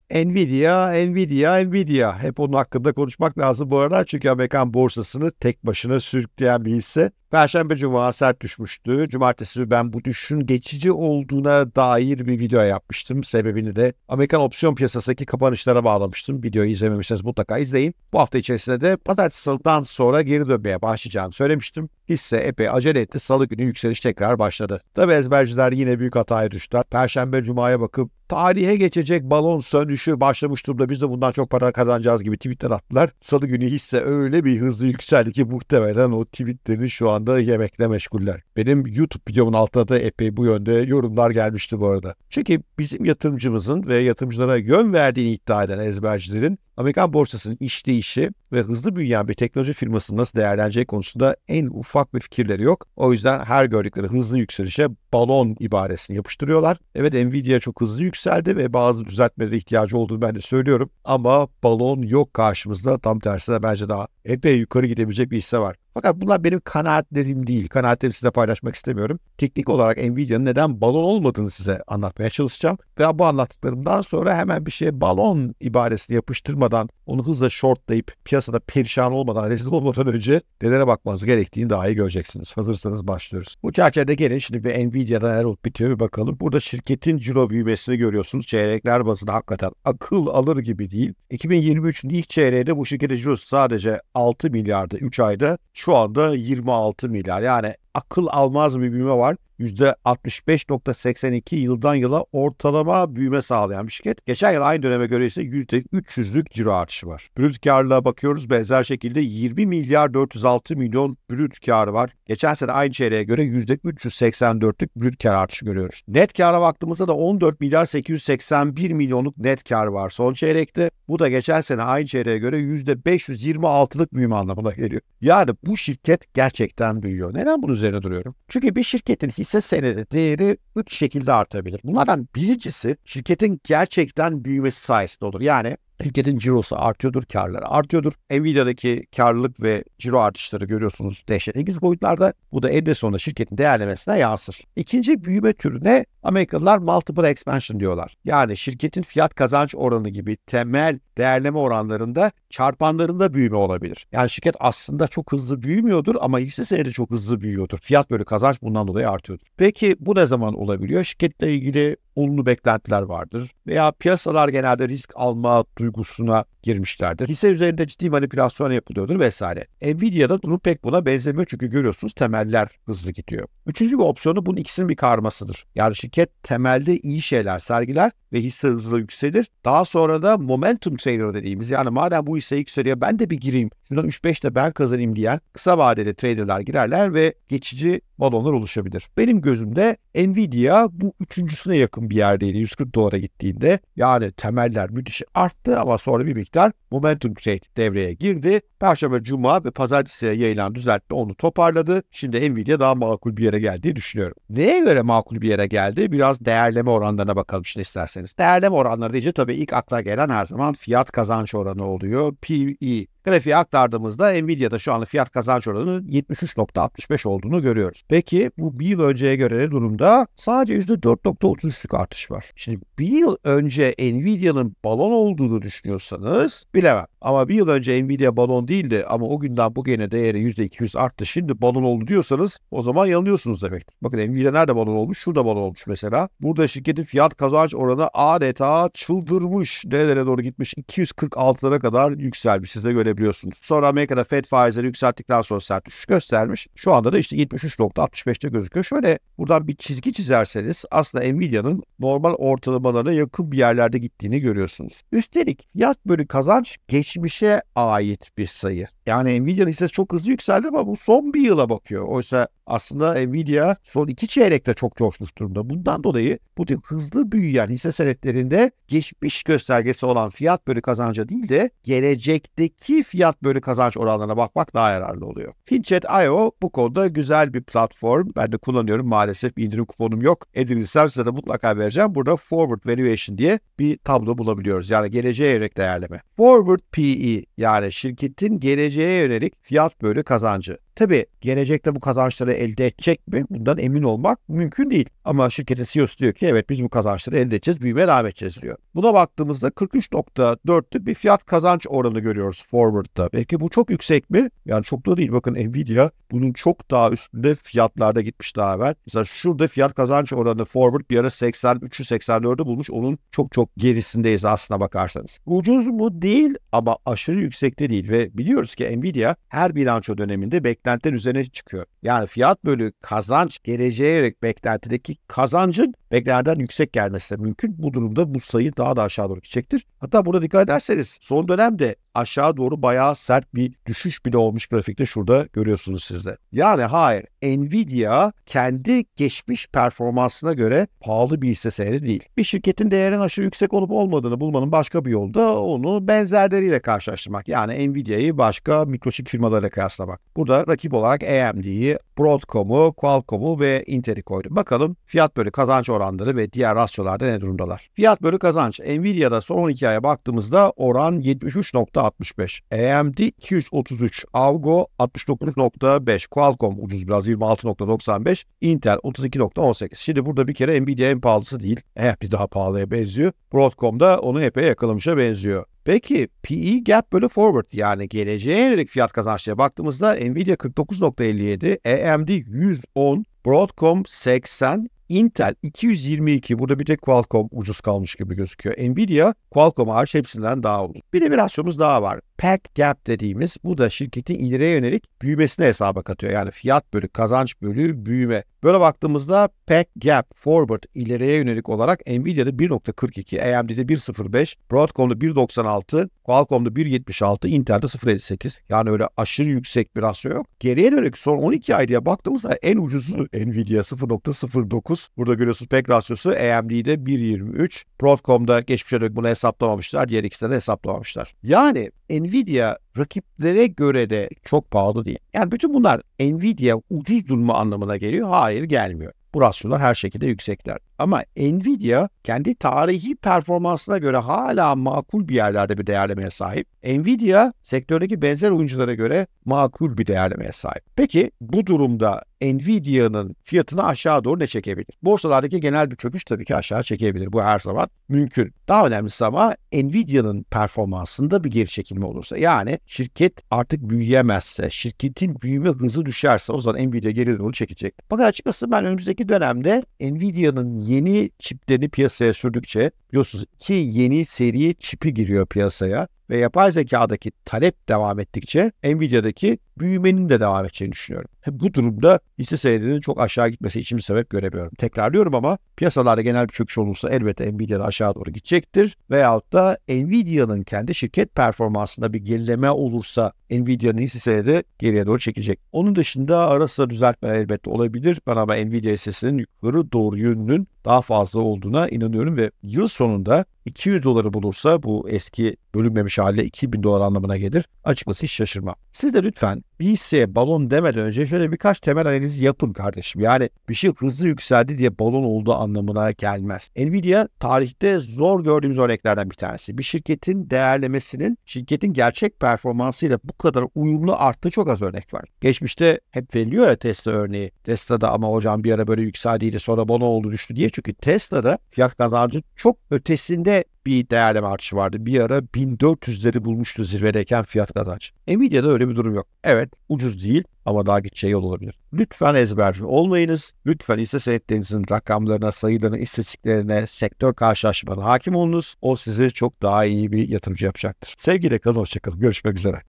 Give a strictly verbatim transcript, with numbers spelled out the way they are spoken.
Nvidia, Nvidia, Nvidia. Hep onun hakkında konuşmak lazım bu arada. Çünkü Amerikan borsasını tek başına sürükleyen bir hisse. Perşembe Cuma sert düşmüştü. Cumartesi ben bu düşüşün geçici olduğuna dair bir video yapmıştım. Sebebini de Amerikan opsiyon piyasasındaki kapanışlara bağlamıştım. Videoyu izlememişseniz mutlaka izleyin. Bu hafta içerisinde de Pazartesi Salı'dan sonra geri dönmeye başlayacağını söylemiştim. Hisse epey acele etti. Salı günü yükseliş tekrar başladı. Tabi ezberciler yine büyük hataya düştüler. Perşembe Cuma'ya bakıp tarihe geçecek balon sönüşü başlamış durumda. Biz de bundan çok para kazanacağız gibi tweetler attılar. Salı günü hisse öyle bir hızlı yükseldi ki muhtemelen o tweetlerini şu anda yemekle meşguller. Benim YouTube videomun altına da epey bu yönde yorumlar gelmişti bu arada. Çünkü bizim yatırımcımızın ve yatırımcılara yön verdiğini iddia eden ezbercilerin Amerikan borsasının işleyişi ve hızlı büyüyen bir teknoloji firmasının nasıl değerleneceği konusunda en ufak bir fikirleri yok. O yüzden her gördükleri hızlı yükselişe balon ibaresini yapıştırıyorlar. Evet, Nvidia çok hızlı yükseldi ve bazı düzeltmelere ihtiyacı olduğunu ben de söylüyorum. Ama balon yok karşımızda. Tam tersine bence daha epey yukarı gidebilecek bir hisse var. Fakat bunlar benim kanaatlerim değil. Kanaatlerimi size paylaşmak istemiyorum. Teknik olarak Nvidia'nın neden balon olmadığını size anlatmaya çalışacağım. Ve bu anlattıklarımdan sonra hemen bir şeye balon ibaresini yapıştırmadan, onu hızla shortlayıp piyasada perişan olmadan, rezil olmadan önce nelere bakmanız gerektiğini daha iyi göreceksiniz. Hazırsanız başlıyoruz. Bu çerçevede gelin şimdi bir Nvidia'da neler olup bitiyor bir bakalım. Burada şirketin ciro büyümesini görüyorsunuz. Çeyrekler bazında hakikaten akıl alır gibi değil. iki bin yirmi üçün ilk çeyreğinde bu şirketin cirosu sadece altı milyardı üç ayda. Şu anda yirmi altı milyar. Yani akıl almaz bir büyüme var. yüzde altmış beş virgül seksen iki yıldan yıla ortalama büyüme sağlayan bir şirket. Geçen yıl aynı döneme göre ise yüzde üç yüzlük ciro artışı var. Brüt karlılığa bakıyoruz. Benzer şekilde yirmi milyar dört yüz altı milyon brüt karı var. Geçen sene aynı çeyreğe göre yüzde üç yüz seksen dörtlük brüt kar artışı görüyoruz. Net kâra baktığımızda da on dört milyar sekiz yüz seksen bir milyonluk net kar var son çeyrekte. Bu da geçen sene aynı çeyreğe göre yüzde beş yüz yirmi altılık büyüme anlamına geliyor. Yani bu şirket gerçekten büyüyor. Neden bunun üzerine duruyorum? Çünkü bir şirketin hisse senedi değeri üç şekilde artabilir. Bunlardan birincisi şirketin gerçekten büyümesi sayesinde olur. Yani şirketin cirosu artıyordur, karları artıyordur. Nvidia'daki karlılık ve ciro artışları görüyorsunuz dehşet boyutlarda. Bu da eninde sonunda şirketin değerlemesine yansır. İkinci büyüme türüne Amerikalılar multiple expansion diyorlar. Yani şirketin fiyat kazanç oranı gibi temel değerleme oranlarında çarpanlarında büyüme olabilir. Yani şirket aslında çok hızlı büyümüyordur ama hisse senedi çok hızlı büyüyordur. Fiyat bölü kazanç bundan dolayı artıyordur. Peki bu ne zaman olabiliyor? Şirketle ilgili olumlu beklentiler vardır veya piyasalar genelde risk alma duygusuna girmişlerdir. Hisse üzerinde ciddi manipülasyon yapılıyordur vesaire. Nvidia'da durum pek buna benzemiyor çünkü görüyorsunuz temeller hızlı gidiyor. Üçüncü bir opsiyonu bunun ikisinin bir karmasıdır. Yani şirket temelde iyi şeyler sergiler ve hisse hızlı yükselir. Daha sonra da momentum trader dediğimiz, yani madem bu hisse yükseliyor ben de bir gireyim, şuradan üç beş de ben kazanayım diyen kısa vadeli traderlar girerler ve geçici balonlar oluşabilir. Benim gözümde Nvidia bu üçüncüsüne yakın bir yerdeydi yüz kırk dolara gittiğinde. Yani temeller müthiş arttı ama sonra bir miktar momentum trade devreye girdi. Perşembe, Cuma ve Pazartesi'ye yayılan düzeltme onu toparladı. Şimdi Nvidia daha makul bir yere geldiği düşünüyorum. Neye göre makul bir yere geldi? Biraz değerleme oranlarına bakalım şimdi isterseniz. Değerleme oranları deyince tabii ilk akla gelen her zaman fiyat kazanç oranı oluyor. P E. Grafiğe aktardığımızda Nvidia'da şu an fiyat kazanç oranının yetmiş üç virgül altmış beş olduğunu görüyoruz. Peki bu bir yıl önceye göre ne durumda? Sadece yüzde dört virgül otuz üçlük artış var. Şimdi bir yıl önce Nvidia'nın balon olduğunu düşünüyorsanız bilemem. Ama bir yıl önce Nvidia balon değildi ama o günden bugüne değeri yüzde iki yüz arttı. Şimdi balon oldu diyorsanız o zaman yanılıyorsunuz demek. Bakın Nvidia nerede balon olmuş? Şurada balon olmuş mesela. Burada şirketin fiyat kazanç oranı adeta çıldırmış. Nerelere doğru gitmiş? iki yüz kırk altılara kadar yükselmiş. Size görebiliyorsunuz. Sonra Amerika'da Fed faizleri yükselttikten sonra sert düşüş göstermiş. Şu anda da işte yetmiş üç virgül altmış beşte gözüküyor. Şöyle buradan bir çizgi çizerseniz aslında Nvidia'nın normal ortalamalarına yakın bir yerlerde gittiğini görüyorsunuz. Üstelik fiyat bölü kazanç geçmişe ait bir sayı. Yani Nvidia'nın hissesi çok hızlı yükseldi ama bu son bir yıla bakıyor. Oysa aslında Nvidia son iki çeyrekte çok coşmuş durumda. Bundan dolayı bu tip hızlı büyüyen hisse senetlerinde geçmiş göstergesi olan fiyat bölü kazanca değil de gelecekteki fiyat bölü kazanç oranlarına bakmak daha yararlı oluyor. Finchat nokta io bu konuda güzel bir platform. Ben de kullanıyorum. Maalesef bir indirim kuponum yok. Edinirsem size de mutlaka vereceğim. Burada Forward Valuation diye bir tablo bulabiliyoruz. Yani geleceğe yönelik değerleme. Forward P E yani şirketin geleceğe yönelik fiyat bölü kazancı. Tabii gelecekte bu kazançları elde edecek mi? Bundan emin olmak mümkün değil. Ama şirketin C E O'su diyor ki evet biz bu kazançları elde edeceğiz, büyümeye devam edeceğiz diyor. Buna baktığımızda kırk üç nokta dörtlük bir fiyat kazanç oranı görüyoruz forward'da. Belki bu çok yüksek mi? Yani çok da değil. Bakın Nvidia bunun çok daha üstünde fiyatlarda gitmiş daha evvel. Mesela şurada fiyat kazanç oranı forward bir ara seksen üçü seksen dördü bulmuş. Onun çok çok gerisindeyiz aslına bakarsanız. Ucuz mu? Değil ama aşırı yüksekte değil ve biliyoruz ki Nvidia her bilanço döneminde beklentiler üzerine çıkıyor. Yani fiyat bölü kazanç geleceğe yönelik beklentideki kazancın beklentiden yüksek gelmesi de mümkün. Bu durumda bu sayı daha da aşağı doğru gidecektir. Hatta burada dikkat ederseniz son dönemde aşağı doğru bayağı sert bir düşüş bile olmuş grafikte şurada görüyorsunuz siz de. Yani hayır, Nvidia kendi geçmiş performansına göre pahalı bir hisse senedi değil. Bir şirketin değerinin aşırı yüksek olup olmadığını bulmanın başka bir yolu da onu benzerleriyle karşılaştırmak. Yani Nvidia'yı başka mikroçip firmalarıyla kıyaslamak. Burada rakip olarak A M D'yi, Broadcom'u, Qualcomm'u ve Intel'i koydum. Bakalım fiyat bölü kazanç oranları ve diğer rasyolarda ne durumdalar. Fiyat bölü kazanç Nvidia'da son on iki aya baktığımızda oran yetmiş üç nokta altmış beş. A M D iki yüz otuz üç, Avgo altmış dokuz nokta beş, Qualcomm ucuz biraz yirmi altı nokta doksan beş, Intel otuz iki nokta on sekiz. Şimdi burada bir kere Nvidia en pahalısı değil. A M D daha pahalıya benziyor. Broadcom da onu epey yakalamışa benziyor. Peki P E gap bölü forward yani geleceğe yönelik fiyat kazançlara baktığımızda Nvidia kırk dokuz nokta elli yedi, A M D yüz on, Broadcom seksen, Intel iki yüz yirmi iki. Burada bir tek Qualcomm ucuz kalmış gibi gözüküyor. Nvidia Qualcomm hariç hepsinden daha ucuz. Bir de bir rasyomuz daha var. P E G gap dediğimiz bu da şirketin ileriye yönelik büyümesine hesaba katıyor. Yani fiyat bölü kazanç bölü büyüme. Böyle baktığımızda P E G gap forward ileriye yönelik olarak Nvidia'da bir nokta kırk iki, A M D'de bir nokta sıfır beş, Broadcom'da bir nokta doksan altı, Qualcomm'da bir nokta yetmiş altı, Intel'de sıfır nokta elli sekiz. Yani öyle aşırı yüksek bir rasyo yok. Geriye dönük son on iki ayda baktığımızda en ucuzu Nvidia sıfır nokta sıfır dokuz. Burada görüyorsunuz P E G rasyosu A M D'de bir nokta yirmi üç. Broadcom'da geçmişe dönük bunu hesaplamamışlar. Diğer ikisini de hesaplamamışlar. Yani Nvidia rakiplere göre de çok pahalı değil. Yani bütün bunlar Nvidia ucuz durma anlamına geliyor. Hayır, gelmiyor. Bu rasyolar her şekilde yüksekler. Ama Nvidia kendi tarihi performansına göre hala makul bir yerlerde bir değerlemeye sahip. Nvidia sektördeki benzer oyunculara göre makul bir değerlemeye sahip. Peki bu durumda Nvidia'nın fiyatını aşağı doğru ne çekebilir? Borsalardaki genel bir çöküş tabii ki aşağı çekebilir. Bu her zaman mümkün. Daha önemlisi ama Nvidia'nın performansında bir geri çekilme olursa, yani şirket artık büyüyemezse, şirketin büyüme hızı düşerse o zaman Nvidia geri doğru çekecek. Fakat açıkçası ben önümüzdeki dönemde Nvidia'nın yeni çiplerini piyasaya sürdükçe, biliyorsunuz ki yeni seri çipi giriyor piyasaya ve yapay zekadaki talep devam ettikçe Nvidia'daki büyümenin de devam edeceğini düşünüyorum. Bu durumda hisse senedinin çok aşağı gitmesi için bir sebep göremiyorum. Tekrarlıyorum ama piyasalarda genel bir çöküş olursa elbette Nvidia'da aşağı doğru gidecektir. Veyahut da Nvidia'nın kendi şirket performansında bir gerileme olursa Nvidia'nın hisse senedi geriye doğru çekecek. Onun dışında ara sıra düzeltmeler elbette olabilir. Ben ama Nvidia hissesinin yukarı doğru yönünün daha fazla olduğuna inanıyorum ve yıl sonunda iki yüz doları bulursa, bu eski bölünmemiş haliyle iki bin dolar anlamına gelir. Açıkçası hiç şaşırmam. Siz de lütfen bir hisseye balon demeden önce şöyle birkaç temel analiz yapın kardeşim. Yani bir şey hızlı yükseldi diye balon olduğu anlamına gelmez. Nvidia tarihte zor gördüğümüz örneklerden bir tanesi. Bir şirketin değerlemesinin şirketin gerçek performansıyla bu kadar uyumlu arttığı çok az örnek var. Geçmişte hep veriliyor ya Tesla örneği. Tesla'da ama hocam bir ara böyle yükseldiydi sonra balon oldu düştü diye. Çünkü Tesla'da fiyat kazancı çok ötesinde bir değerleme artışı vardı. Bir ara bin dört yüzleri bulmuştu zirvedeyken fiyat kazanç. Nvidia'da öyle bir durum yok. Evet, ucuz değil ama daha gideceği yol olabilir. Lütfen ezberci olmayınız. Lütfen hisse senetlerinizin rakamlarına, sayılarına, istatistiklerine, sektör karşılaşmalarına hakim olunuz. O sizi çok daha iyi bir yatırımcı yapacaktır. Sevgiyle kalın, hoşça kalın. Görüşmek üzere.